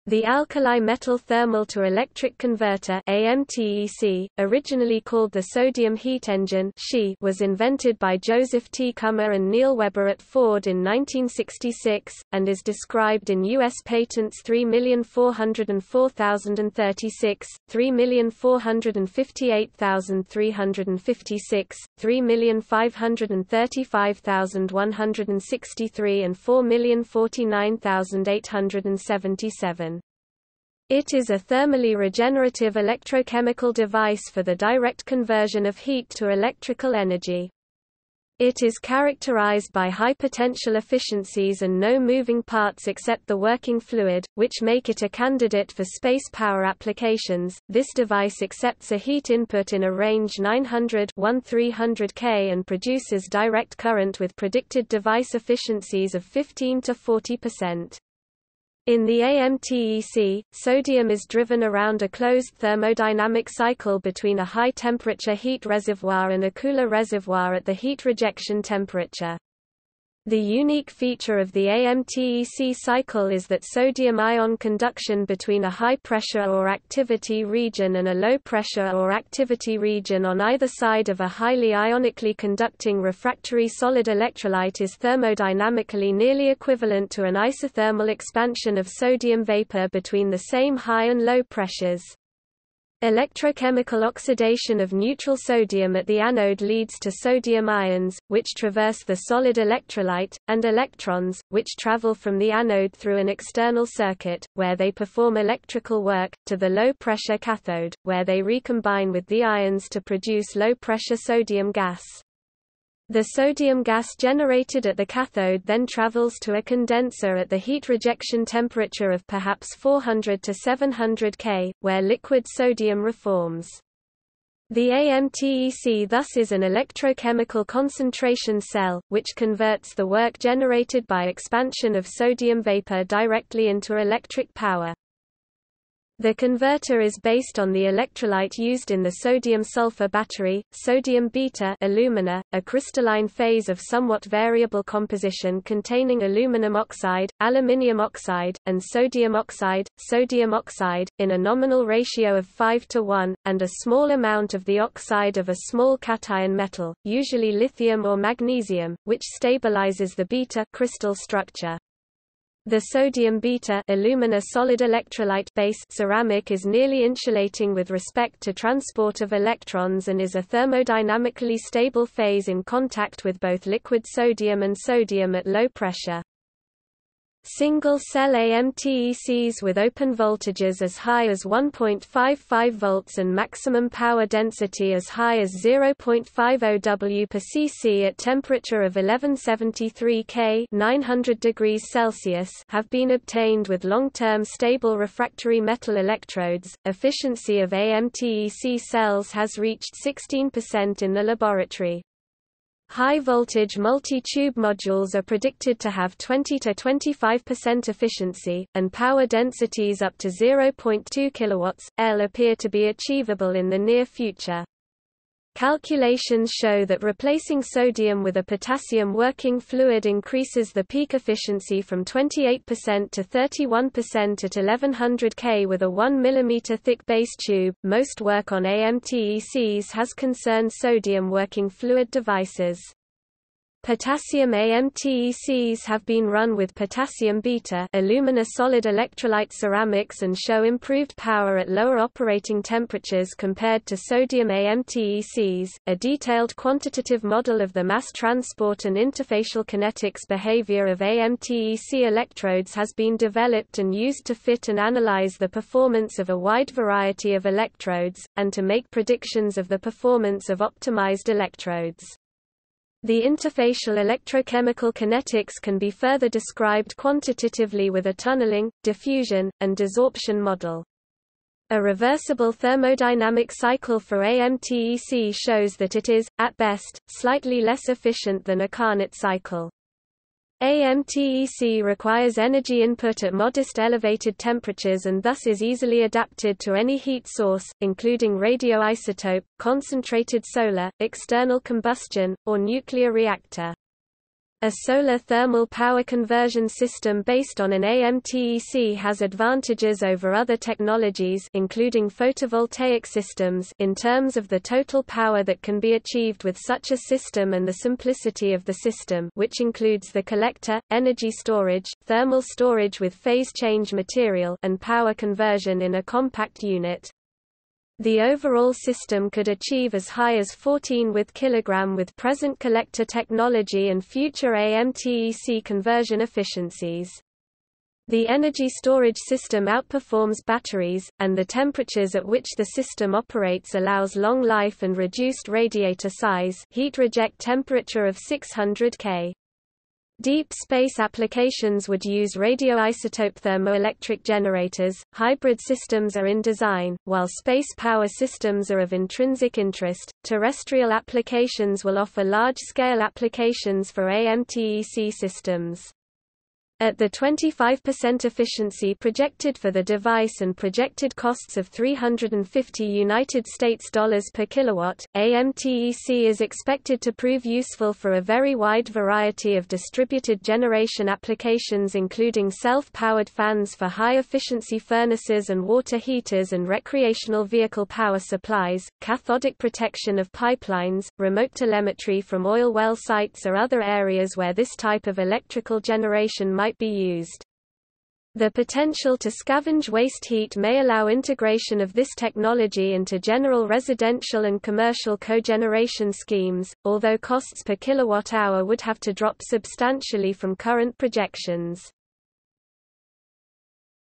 The alkali-metal thermal-to-electric converter (AMTEC), originally called the sodium heat engine was invented by Joseph T. Kummer and Neil Weber at Ford in 1966, and is described in U.S. Patents 3,404,036, 3,458,356, 3,535,163 and 4,049,877. It is a thermally regenerative electrochemical device for the direct conversion of heat to electrical energy. It is characterized by high potential efficiencies and no moving parts except the working fluid, which make it a candidate for space power applications. This device accepts a heat input in a range 900–1300 K and produces direct current with predicted device efficiencies of 15 to 40%. In the AMTEC, sodium is driven around a closed thermodynamic cycle between a high-temperature heat reservoir and a cooler reservoir at the heat rejection temperature. The unique feature of the AMTEC cycle is that sodium-ion conduction between a high-pressure or activity region and a low-pressure or activity region on either side of a highly ionically conducting refractory solid electrolyte is thermodynamically nearly equivalent to an isothermal expansion of sodium vapor between the same high and low pressures. Electrochemical oxidation of neutral sodium at the anode leads to sodium ions, which traverse the solid electrolyte, and electrons, which travel from the anode through an external circuit, where they perform electrical work, to the low-pressure cathode, where they recombine with the ions to produce low-pressure sodium gas. The sodium gas generated at the cathode then travels to a condenser at the heat rejection temperature of perhaps 400 to 700 K, where liquid sodium reforms. The AMTEC thus is an electrochemical concentration cell, which converts the work generated by expansion of sodium vapor directly into electric power. The converter is based on the electrolyte used in the sodium-sulfur battery, sodium beta alumina, a crystalline phase of somewhat variable composition containing aluminum oxide, aluminium oxide, and sodium oxide, in a nominal ratio of 5:1, and a small amount of the oxide of a small cation metal, usually lithium or magnesium, which stabilizes the beta crystal structure. The sodium beta alumina solid electrolyte base ceramic is nearly insulating with respect to transport of electrons and is a thermodynamically stable phase in contact with both liquid sodium and sodium at low pressure. Single-cell AMTECs with open voltages as high as 1.55 volts and maximum power density as high as 0.50 W per cc at temperature of 1173 K (900 degrees Celsius) have been obtained with long-term stable refractory metal electrodes. Efficiency of AMTEC cells has reached 16% in the laboratory. High-voltage multi-tube modules are predicted to have 20 to 25% efficiency, and power densities up to 0.2 kW/L appear to be achievable in the near future. Calculations show that replacing sodium with a potassium working fluid increases the peak efficiency from 28% to 31% at 1100 K with a 1 mm thick base tube. Most work on AMTECs has concerned sodium working fluid devices. Potassium AMTECs have been run with potassium beta alumina solid electrolyte ceramics and show improved power at lower operating temperatures compared to sodium AMTECs. A detailed quantitative model of the mass transport and interfacial kinetics behavior of AMTEC electrodes has been developed and used to fit and analyze the performance of a wide variety of electrodes, and to make predictions of the performance of optimized electrodes. The interfacial electrochemical kinetics can be further described quantitatively with a tunneling, diffusion, and desorption model. A reversible thermodynamic cycle for AMTEC shows that it is, at best, slightly less efficient than a Carnot cycle. AMTEC requires energy input at modest elevated temperatures and thus is easily adapted to any heat source, including radioisotope, concentrated solar, external combustion, or nuclear reactor. A solar thermal power conversion system based on an AMTEC has advantages over other technologies including photovoltaic systems in terms of the total power that can be achieved with such a system and the simplicity of the system, which includes the collector, energy storage, thermal storage with phase change material, and power conversion in a compact unit. The overall system could achieve as high as 14 kg with present collector technology and future AMTEC conversion efficiencies. The energy storage system outperforms batteries, and the temperatures at which the system operates allows long life and reduced radiator size, heat reject temperature of 600 K. Deep space applications would use radioisotope thermoelectric generators. Hybrid systems are in design, while space power systems are of intrinsic interest. Terrestrial applications will offer large-scale applications for AMTEC systems. At the 25% efficiency projected for the device and projected costs of $350 per kilowatt, AMTEC is expected to prove useful for a very wide variety of distributed generation applications including self-powered fans for high-efficiency furnaces and water heaters and recreational vehicle power supplies, cathodic protection of pipelines, remote telemetry from oil well sites or other areas where this type of electrical generation might be used. The potential to scavenge waste heat may allow integration of this technology into general residential and commercial cogeneration schemes, although costs per kilowatt-hour would have to drop substantially from current projections.